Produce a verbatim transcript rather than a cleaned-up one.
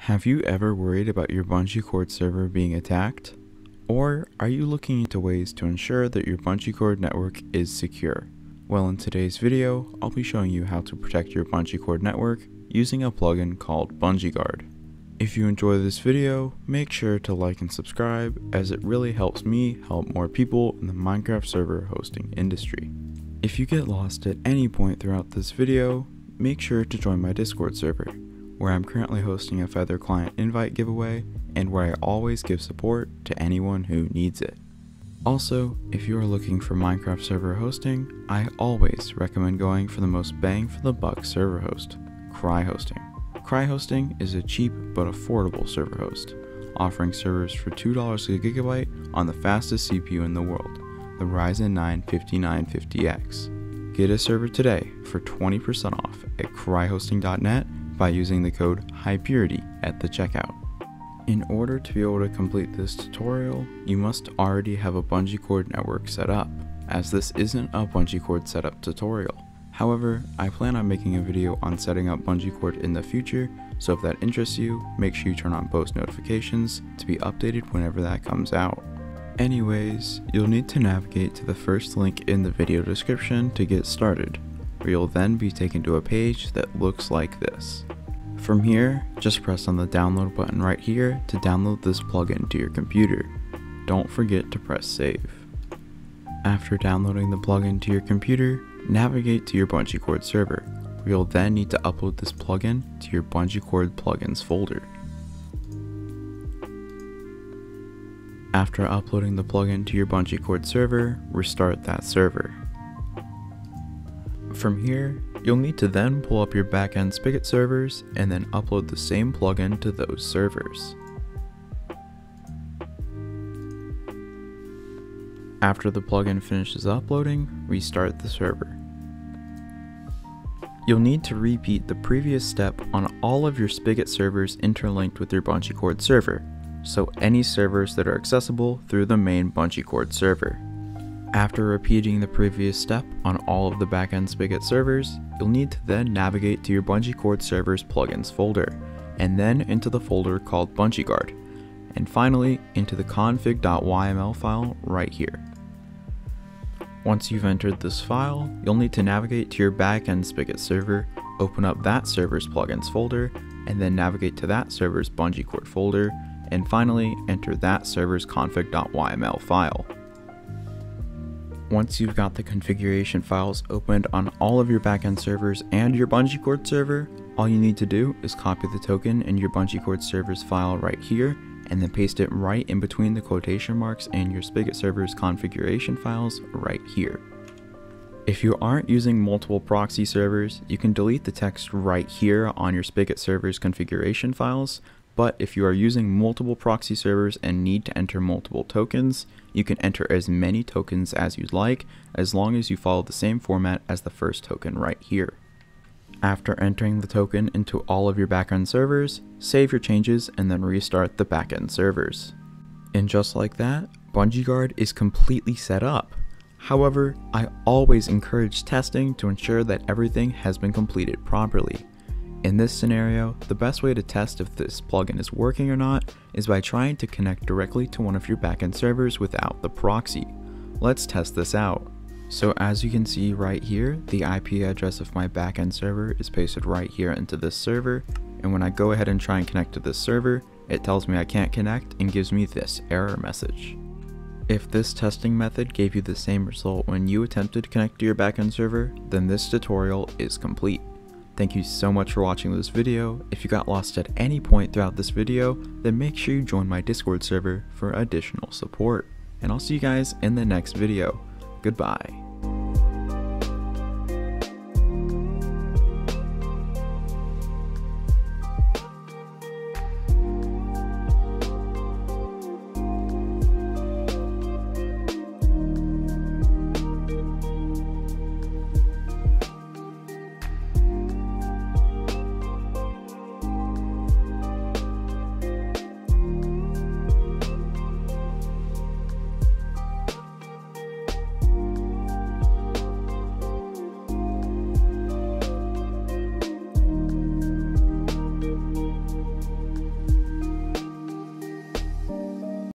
Have you ever worried about your Bungee Cord server being attacked? Or are you looking into ways to ensure that your Bungee Cord network is secure? Well, in today's video, I'll be showing you how to protect your Bungee Cord network using a plugin called BungeeGuard. If you enjoy this video, make sure to like and subscribe, as it really helps me help more people in the Minecraft server hosting industry. If you get lost at any point throughout this video, make sure to join my Discord server, where I'm currently hosting a Feather client invite giveaway and where I always give support to anyone who needs it. Also, if you are looking for Minecraft server hosting, I always recommend going for the most bang for the buck server host, CryHosting. CryHosting is a cheap but affordable server host, offering servers for two dollars a gigabyte on the fastest C P U in the world, the Ryzen nine fifty-nine fifty X. Get a server today for twenty percent off at cry hosting dot net by using the code HIGHPURITY at the checkout. In order to be able to complete this tutorial, you must already have a Bungee Cord network set up, as this isn't a Bungee Cord setup tutorial. However, I plan on making a video on setting up Bungee Cord in the future, so if that interests you, make sure you turn on post notifications to be updated whenever that comes out. Anyways, you'll need to navigate to the first link in the video description to get started, where you'll then be taken to a page that looks like this. From here, just press on the download button right here to download this plugin to your computer. Don't forget to press save. After downloading the plugin to your computer, navigate to your Bungee Cord server, where you'll then need to upload this plugin to your Bungee Cord plugins folder. After uploading the plugin to your Bungee Cord server, restart that server. From here, you'll need to then pull up your backend Spigot servers and then upload the same plugin to those servers. After the plugin finishes uploading, restart the server. You'll need to repeat the previous step on all of your Spigot servers interlinked with your Bungee Cord server, so any servers that are accessible through the main Bungee Cord server. After repeating the previous step on all of the backend Spigot servers, you'll need to then navigate to your Bungee Cord server's plugins folder, and then into the folder called BungeeGuard, and finally into the config dot Y M L file right here. Once you've entered this file, you'll need to navigate to your backend Spigot server, open up that server's plugins folder, and then navigate to that server's Bungee Cord folder, and finally enter that server's config dot Y M L file. Once you've got the configuration files opened on all of your backend servers and your Bungee Cord server, all you need to do is copy the token in your Bungee Cord server's file right here, and then paste it right in between the quotation marks in your Spigot server's configuration files right here. If you aren't using multiple proxy servers, you can delete the text right here on your Spigot server's configuration files, but if you are using multiple proxy servers and need to enter multiple tokens, you can enter as many tokens as you'd like, as long as you follow the same format as the first token right here. After entering the token into all of your backend servers, save your changes and then restart the backend servers. And just like that, BungeeGuard is completely set up. However, I always encourage testing to ensure that everything has been completed properly. In this scenario, the best way to test if this plugin is working or not is by trying to connect directly to one of your backend servers without the proxy. Let's test this out. So as you can see right here, the I P address of my backend server is pasted right here into this server, and when I go ahead and try and connect to this server, it tells me I can't connect and gives me this error message. If this testing method gave you the same result when you attempted to connect to your backend server, then this tutorial is complete. Thank you so much for watching this video. If you got lost at any point throughout this video, then make sure you join my Discord server for additional support. And I'll see you guys in the next video. Goodbye.